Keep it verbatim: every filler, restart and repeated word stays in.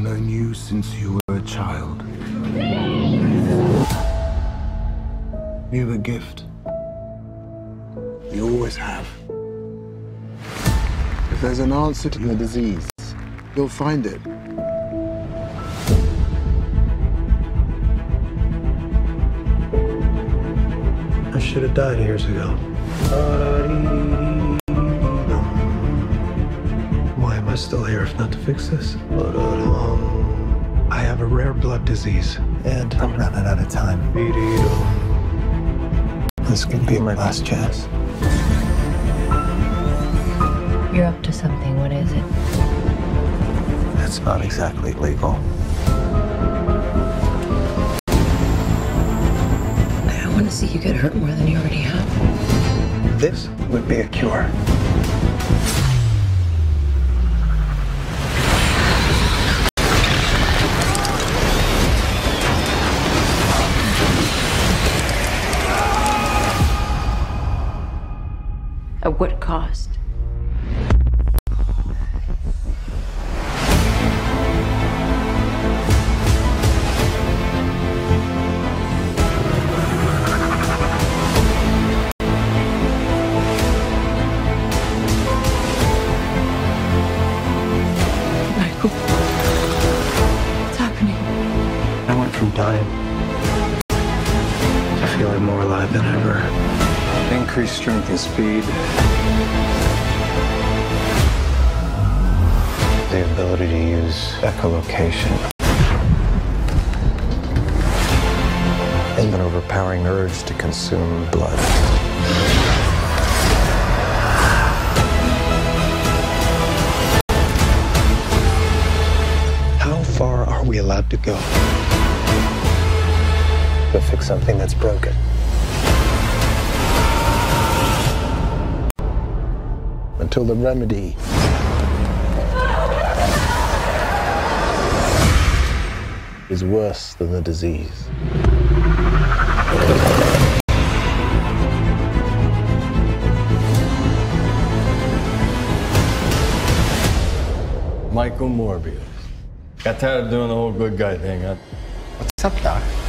known you since you were a child. You've a gift. You always have. If there's an answer to your disease, you'll find it. I should have died years ago. Why am I still here if not to fix this? I have a rare blood disease, and I'm running out of time. This could be my last chance. You're up to something. What is it? It's not exactly legal. I don't want to see you get hurt more than you already have. This would be a cure. At what cost? Michael, what's happening? I went from dying to feeling more alive than ever. Increased strength and speed. The ability to use echolocation. And an overpowering urge to consume blood. How far are we allowed to go to fix something that's broken? Until the remedy is worse than the disease. Michael Morbius. Got tired of doing the whole good guy thing, huh? What's up, Doc?